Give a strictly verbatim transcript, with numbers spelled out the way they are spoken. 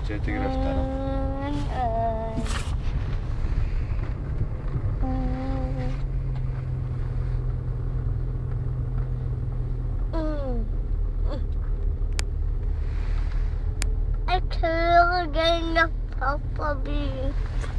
ikke ut i grøfta nå. Jeg kører gjennom pappa by.